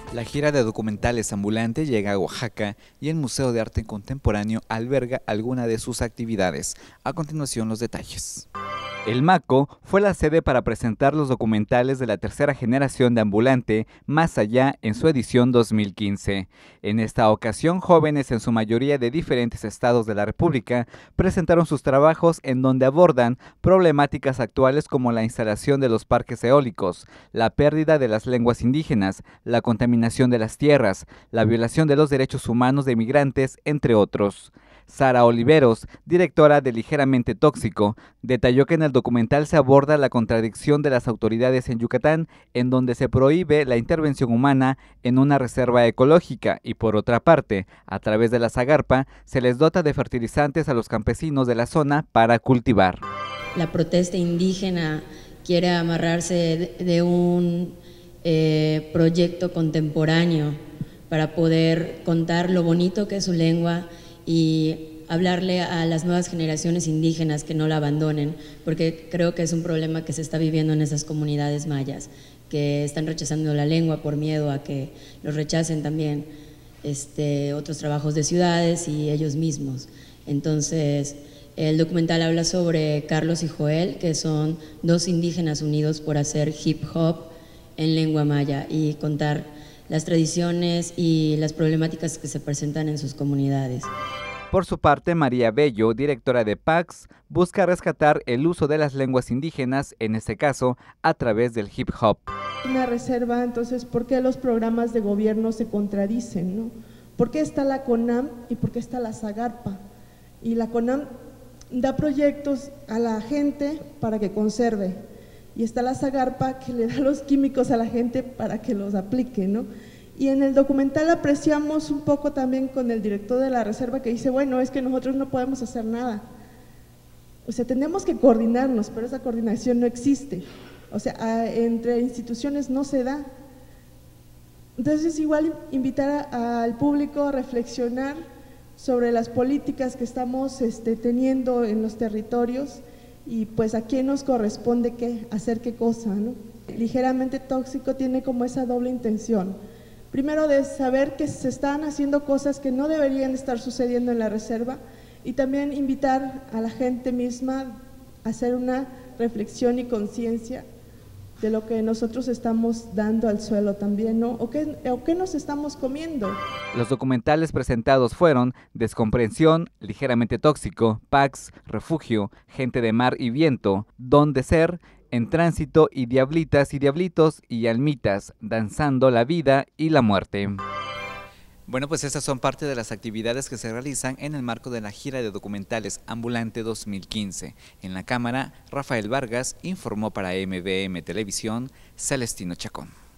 La gira de documentales ambulante llega a Oaxaca y el Museo de Arte Contemporáneo alberga alguna de sus actividades. A continuación, los detalles. El MACO fue la sede para presentar los documentales de la tercera generación de Ambulante, Más Allá, en su edición 2015. En esta ocasión, jóvenes en su mayoría de diferentes estados de la República presentaron sus trabajos en donde abordan problemáticas actuales como la instalación de los parques eólicos, la pérdida de las lenguas indígenas, la contaminación de las tierras, la violación de los derechos humanos de migrantes, entre otros. Sara Oliveros, directora de Ligeramente Tóxico, detalló que en el documental se aborda la contradicción de las autoridades en Yucatán, en donde se prohíbe la intervención humana en una reserva ecológica y, por otra parte, a través de la Zagarpa, se les dota de fertilizantes a los campesinos de la zona para cultivar. La protesta indígena quiere amarrarse de un proyecto contemporáneo para poder contar lo bonito que es su lengua y hablarle a las nuevas generaciones indígenas que no la abandonen, porque creo que es un problema que se está viviendo en esas comunidades mayas, que están rechazando la lengua por miedo a que los rechacen también otros trabajos de ciudades y ellos mismos. Entonces, el documental habla sobre Carlos y Joel, que son dos indígenas unidos por hacer hip hop en lengua maya y contar las tradiciones y las problemáticas que se presentan en sus comunidades. Por su parte, María Bello, directora de PAX, busca rescatar el uso de las lenguas indígenas, en este caso, a través del hip hop. Una reserva, entonces, ¿por qué los programas de gobierno se contradicen, no? ¿Por qué está la CONAM y por qué está la Zagarpa? Y la CONAM da proyectos a la gente para que conserve, y está la Zagarpa que le da los químicos a la gente para que los aplique, ¿no? Y en el documental apreciamos un poco también con el director de la reserva que dice, bueno, es que nosotros no podemos hacer nada. O sea, tenemos que coordinarnos, pero esa coordinación no existe. O sea, entre instituciones no se da. Entonces, igual invitar al público a reflexionar sobre las políticas que estamos teniendo en los territorios y pues a quién nos corresponde hacer qué cosa, ¿no? Ligeramente Tóxico tiene como esa doble intención. Primero, de saber que se están haciendo cosas que no deberían estar sucediendo en la reserva, y también invitar a la gente misma a hacer una reflexión y conciencia de lo que nosotros estamos dando al suelo también, ¿no? O qué nos estamos comiendo. Los documentales presentados fueron Descomprensión, Ligeramente Tóxico, Pax, Refugio, Gente de Mar y Viento, Don de Ser, En Tránsito y Diablitas y Diablitos y Almitas, Danzando la Vida y la Muerte. Bueno, pues estas son parte de las actividades que se realizan en el marco de la gira de documentales Ambulante 2015. En la cámara, Rafael Vargas informó para MBM Televisión, Celestino Chacón.